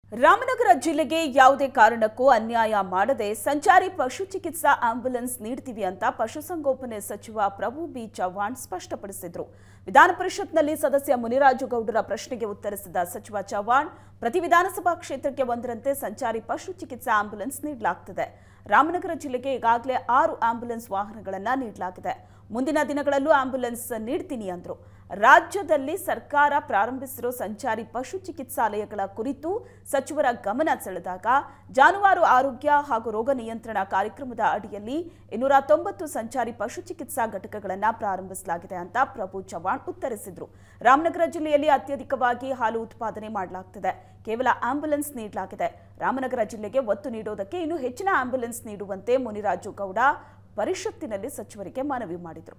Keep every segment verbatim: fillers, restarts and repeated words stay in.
ರಾಮನಗರ ಜಿಲ್ಲೆಗೆ ಯಾವುದೇ ಕಾರಣಕ್ಕೂ ಅನ್ಯಾಯ ಮಾಡದೆ ಸಂಚಾರಿ ಪಶು ಚಿಕಿತ್ಸಾ ಆಂಬ್ಯುಲೆನ್ಸ್ ನೀಡುತ್ತೀವಿ ಅಂತ ಪಶುಸಂಗೋಪನೆ ಸಚಿವ ಪ್ರಭು ಬಿ ಚವ್ಹಾಣ್ ಸ್ಪಷ್ಟಪಡಿಸಿದರು. ವಿಧಾನ ಪರಿಷತ್ನಲ್ಲಿ ಸದಸ್ಯ ಮುನಿರಾಜು ಗೌಡರ ಪ್ರಶ್ನೆಗೆ ಉತ್ತರಿಸಿದ ಸಚಿವ ಚವ್ಹಾಣ್, ಪ್ರತಿ ವಿಧಾನಸಭಾ ಕ್ಷೇತ್ರಕ್ಕೆ ಒಂದರಂತೆ ಸಂಚಾರಿ ಪಶು ಚಿಕಿತ್ಸಾ ಆಂಬ್ಯುಲೆನ್ಸ್ ನೀಡಲಾಗುತ್ತದೆ. ರಾಮನಗರ ಜಿಲ್ಲೆಗೆ ಈಗಾಗಲೇ ಆರು ಆಂಬ್ಯುಲೆನ್ಸ್ ವಾಹನಗಳನ್ನು ನೀಡಲಾಗಿದೆ. ಮುಂದಿನ ದಿನಗಳಲ್ಲೂ ಆಂಬ್ಯುಲೆನ್ಸ್ ನೀಡ್ತೀನಿ ಅಂದರು. ರಾಜ್ಯದಲ್ಲಿ ಸರ್ಕಾರ ಪ್ರಾರಂಭಿಸಿರುವ ಸಂಚಾರಿ ಪಶು ಚಿಕಿತ್ಸಾಲಯಗಳ ಕುರಿತು ಸಚಿವರ ಗಮನ ಸೆಳೆದಾಗ ಜಾನುವಾರು ಆರೋಗ್ಯ ಹಾಗೂ ರೋಗ ನಿಯಂತ್ರಣ ಕಾರ್ಯಕ್ರಮದ ಅಡಿಯಲ್ಲಿ ಇನ್ನೂರ ತೊಂಬತ್ತು ಸಂಚಾರಿ ಪಶು ಚಿಕಿತ್ಸಾ ಘಟಕಗಳನ್ನು ಪ್ರಾರಂಭಿಸಲಾಗಿದೆ ಅಂತ ಪ್ರಭು ಚವ್ಹಾಣ್ ಉತ್ತರಿಸಿದರು. ರಾಮನಗರ ಜಿಲ್ಲೆಯಲ್ಲಿ ಅತ್ಯಧಿಕವಾಗಿ ಹಾಲು ಉತ್ಪಾದನೆ ಮಾಡಲಾಗುತ್ತದೆ. ಕೇವಲ ಆಂಬ್ಯುಲೆನ್ಸ್ ನೀಡಲಾಗಿದೆ. ರಾಮನಗರ ಜಿಲ್ಲೆಗೆ ಒತ್ತು ನೀಡುವುದಕ್ಕೆ ಇನ್ನೂ ಹೆಚ್ಚಿನ ಆಂಬ್ಯುಲೆನ್ಸ್ ನೀಡುವಂತೆ ಮುನಿರಾಜು ಗೌಡ ಪರಿಷತ್ತಿನಲ್ಲಿ ಸಚಿವರಿಗೆ ಮನವಿ ಮಾಡಿದರು.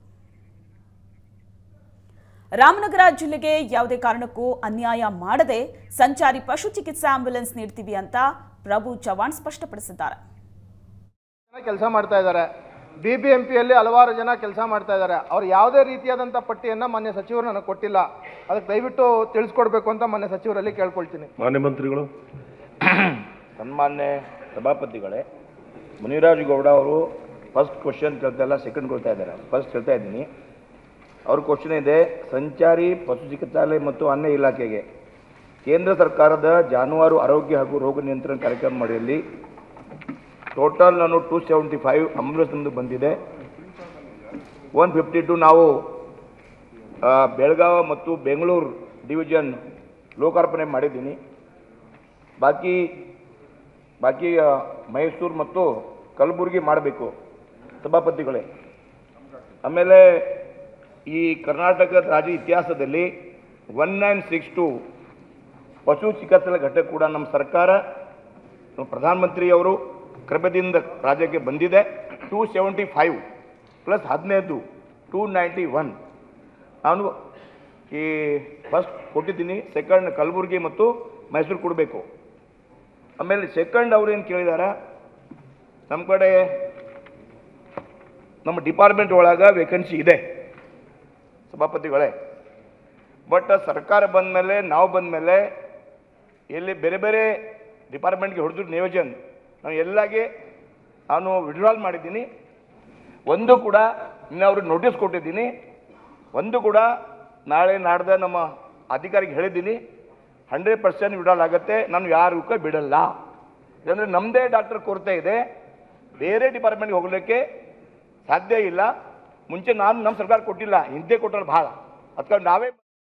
ರಾಮನಗರ ಜಿಲ್ಲೆಗೆ ಯಾವುದೇ ಕಾರಣಕ್ಕೂ ಅನ್ಯಾಯ ಮಾಡದೆ ಸಂಚಾರಿ ಪಶು ಚಿಕಿತ್ಸಾ ಆಂಬ್ಯುಲೆನ್ಸ್ ನೀಡ್ತೀವಿ ಅಂತ ಪ್ರಭು ಚವ್ಹಾಣ್ ಸ್ಪಷ್ಟಪಡಿಸಿದ್ದಾರೆ. ಕೆಲಸ ಮಾಡ್ತಾ ಇದ್ದಾರೆ. ಬಿಬಿಎಂಪಿಯಲ್ಲಿ ಹಲವಾರು ಜನ ಕೆಲಸ ಮಾಡ್ತಾ ಇದ್ದಾರೆ. ಅವರು ಯಾವುದೇ ರೀತಿಯಾದಂಥ ಪಟ್ಟಿಯನ್ನು ಮಾನ್ಯ ಸಚಿವರು ನನಗೆ ಕೊಟ್ಟಿಲ್ಲ. ಅದಕ್ಕೆ ದಯವಿಟ್ಟು ತಿಳಿಸ್ಕೊಡ್ಬೇಕು ಅಂತ ಮಾನ್ಯ ಸಚಿವರಲ್ಲಿ ಕೇಳ್ಕೊಳ್ತೀನಿ. ಮಾನ್ಯ ಮಂತ್ರಿಗಳು. ಸನ್ಮಾನ್ಯ ಸಭಾಪತಿಗಳೇ, ಮುನಿರಾಜು ಗೌಡ ಅವರು ಫಸ್ಟ್ ಕ್ವಶನ್ ಕೇಳ್ತಾ ಇಲ್ಲ, ಸೆಕೆಂಡ್ ಕೊಡ್ತಾ ಇದ್ದಾರೆ. ಫಸ್ಟ್ ಕೇಳ್ತಾ ಇದ್ದೀನಿ. ಅವ್ರ ಕ್ವಶನ್ ಇದೆ, ಸಂಚಾರಿ ಪಶು ಚಿಕಿತ್ಸಾಲಯ ಮತ್ತು ಅನ್ಯ ಇಲಾಖೆಗೆ ಕೇಂದ್ರ ಸರ್ಕಾರದ ಜಾನುವಾರು ಆರೋಗ್ಯ ಹಾಗೂ ರೋಗ ನಿಯಂತ್ರಣ ಕಾರ್ಯಕ್ರಮ ಮಾಡಿಯಲ್ಲಿ ಟೋಟಲ್ ನಾನು ಟೂ ಸೆವೆಂಟಿ ಫೈವ್ ಆಂಬ್ಯುಲೆನ್ಸ್ ನಮ್ಮದು ಬಂದಿದೆ. ಒನ್ ಫಿಫ್ಟಿ ಟು ನಾವು ಬೆಳಗಾವಿ ಮತ್ತು ಬೆಂಗಳೂರು ಡಿವಿಷನ್ ಲೋಕಾರ್ಪಣೆ ಮಾಡಿದ್ದೀನಿ. ಬಾಕಿ ಬಾಕಿ ಮೈಸೂರು ಮತ್ತು ಕಲಬುರಗಿ ಮಾಡಬೇಕು ಸಭಾಪತಿಗಳೇ. ಆಮೇಲೆ ಈ ಕರ್ನಾಟಕ ರಾಜ್ಯ ಇತಿಹಾಸದಲ್ಲಿ ಒನ್ ನೈನ್ ಸಿಕ್ಸ್ ಟು ಪಶು ಚಿಕಿತ್ಸಾ ಘಟಕ ಕೂಡ ನಮ್ಮ ಸರ್ಕಾರ ನಮ್ಮ ಪ್ರಧಾನಮಂತ್ರಿಯವರು ಕೃಪೆಯಿಂದ ರಾಜ್ಯಕ್ಕೆ ಬಂದಿದೆ. ಟೂ ಸೆವೆಂಟಿ ಫೈವ್ ಪ್ಲಸ್ ಹದಿನೈದು ಟೂ ನೈಂಟಿ ಒನ್ ನಾನು ಈ ಫಸ್ಟ್ ಕೊಟ್ಟಿದ್ದೀನಿ. ಸೆಕೆಂಡ್ ಕಲಬುರಗಿ ಮತ್ತು ಮೈಸೂರು ಕೊಡಬೇಕು. ಆಮೇಲೆ ಸೆಕೆಂಡ್ ಅವ್ರು ಏನು ಕೇಳಿದಾರ, ನಮ್ಮ ಕಡೆ ನಮ್ಮ ಡಿಪಾರ್ಟ್ಮೆಂಟ್ ಒಳಗೆ ವೇಕೆನ್ಸಿ ಇದೆ ಸಭಾಪತಿಗಳೇ. ಬಟ್ ಸರ್ಕಾರ ಬಂದ ಮೇಲೆ ನಾವು ಬಂದ ಮೇಲೆ ಎಲ್ಲಿ ಬೇರೆ ಬೇರೆ ಡಿಪಾರ್ಟ್ಮೆಂಟ್ಗೆ ಹೊಡೆದು ನಿಯೋಜನೆ ನಾವು ಎಲ್ಲಾಗೆ ನಾನು ವಿಡ್ರಾಲ್ ಮಾಡಿದ್ದೀನಿ. ಒಂದು ಕೂಡ ಇನ್ನು ಅವ್ರಿಗೆ ನೋಟಿಸ್ ಕೊಟ್ಟಿದ್ದೀನಿ. ಒಂದು ಕೂಡ ನಾಳೆ ನಾಡ್ದ ನಮ್ಮ ಅಧಿಕಾರಿಗೆ ಹೇಳಿದ್ದೀನಿ, ಹಂಡ್ರೆಡ್ ಪರ್ಸೆಂಟ್ ವಿಡ್ರಾಲ್ ಆಗುತ್ತೆ. ನಾನು ಯಾರಿಗೂ ಬಿಡಲ್ಲ. ಯಾಕಂದರೆ ನಮ್ಮದೇ ಡಾಕ್ಟರ್ ಕೊರತೆ ಇದೆ, ಬೇರೆ ಡಿಪಾರ್ಟ್ಮೆಂಟ್ಗೆ ಹೋಗಲಿಕ್ಕೆ ಸಾಧ್ಯ ಇಲ್ಲ. ಮುಂಚೆ ನಾನು ನಮ್ಮ ಸರ್ಕಾರ ಕೊಟ್ಟಿಲ್ಲ, ಹಿಂದೆ ಕೊಟ್ಟರೆ ಭಾಳ. ಅದಕ್ಕೆ ನಾವೇ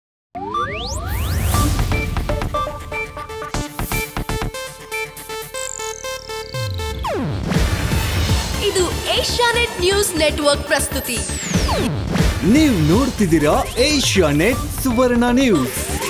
ಇದು ಏಷ್ಯಾನೆಟ್ ನ್ಯೂಸ್ ನೆಟ್ವರ್ಕ್ ಪ್ರಸ್ತುತಿ. ನೀವು ನೋಡ್ತಿದ್ದೀರಾ ಏಷ್ಯಾನೆಟ್ ಸುವರ್ಣ ನ್ಯೂಸ್.